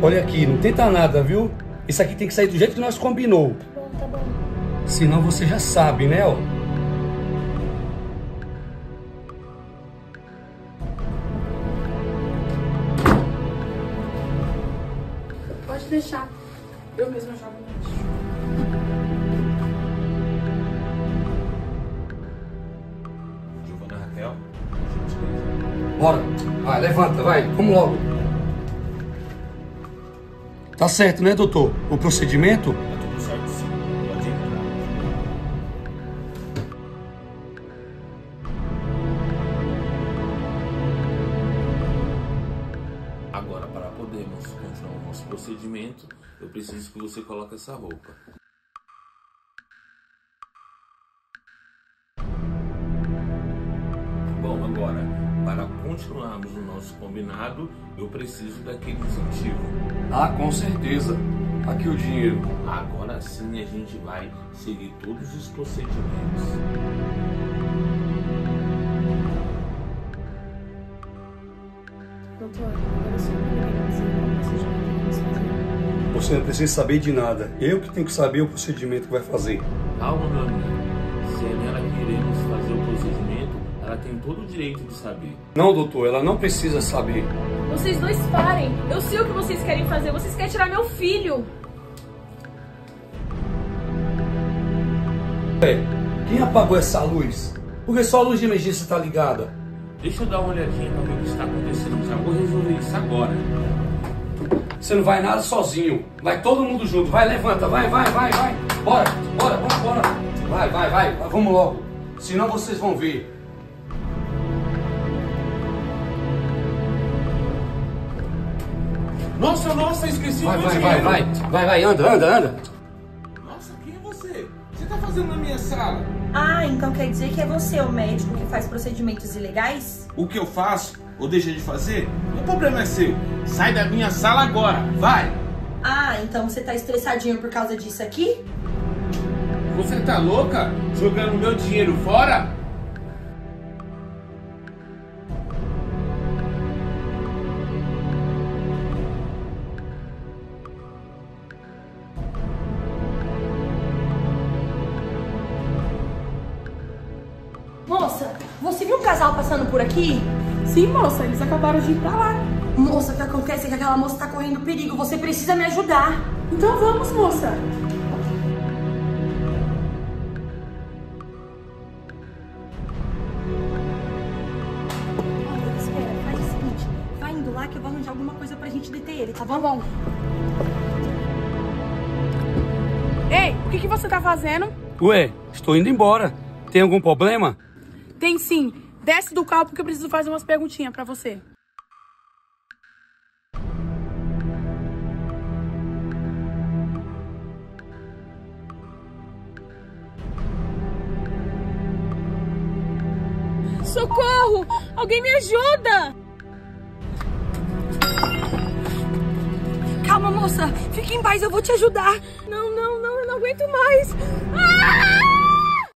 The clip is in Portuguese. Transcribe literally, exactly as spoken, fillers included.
Olha aqui, não tenta nada, viu? Isso aqui tem que sair do jeito que nós combinou. Tá bom, tá bom. Senão você já sabe, né, ó. Pode deixar. Eu mesma jogo no lixo. Giovana Raquel. Bora. Vai, levanta, vai. Vamos logo. Tá certo, né, doutor? O procedimento? Tá tudo certo, sim. Pode entrar. Agora, para podermos continuar o nosso procedimento, eu preciso que você coloque essa roupa. Bom, agora, para continuarmos o nosso combinado, eu preciso daquele incentivo. Ah, com certeza. Aqui o dinheiro. Agora sim a gente vai seguir todos os procedimentos. Doutor, agora o senhor vai dizer qual procedimento vamos fazer. Você não precisa saber de nada. Eu que tenho que saber o procedimento que vai fazer. Calma, meu amigo. Se é nela que iremos fazer o procedimento, ela tem todo o direito de saber. Não, doutor, ela não precisa saber. Vocês dois parem. Eu sei o que vocês querem fazer. Vocês querem tirar meu filho. É, quem apagou essa luz? Porque só a luz de emergência está ligada. Deixa eu dar uma olhadinha para ver o que está acontecendo. Já vou resolver isso agora. Você não vai nada sozinho. Vai todo mundo junto. Vai, levanta. Vai, vai, vai, vai. Bora, bora, vamos embora. Vai, vai, vai. Vamos logo. Senão vocês vão ver. Nossa, nossa, esqueci Vai, o meu vai, dinheiro. vai, vai. Vai, vai, anda, anda, anda. Nossa, quem é você? O que você tá fazendo na minha sala? Ah, então quer dizer que é você o médico que faz procedimentos ilegais? O que eu faço ou deixo de fazer? O problema é seu. Sai da minha sala agora. Vai. Ah, então você tá estressadinho por causa disso aqui? Você tá louca? Jogando meu dinheiro fora? Moça, você viu um casal passando por aqui? Sim, moça. Eles acabaram de ir pra lá. Moça, o que acontece é que aquela moça tá correndo perigo. Você precisa me ajudar. Então vamos, moça. Olha, espera, faz o seguinte. Vai indo lá que eu vou arranjar alguma coisa pra gente deter ele, tá bom? Tá bom. Ei, o que, que você tá fazendo? Ué, estou indo embora. Tem algum problema? Tem sim. Desce do carro porque eu preciso fazer umas perguntinhas pra você. Socorro! Alguém me ajuda! Calma, moça. Fique em paz, eu vou te ajudar. Não, não, não, eu não aguento mais. Ah!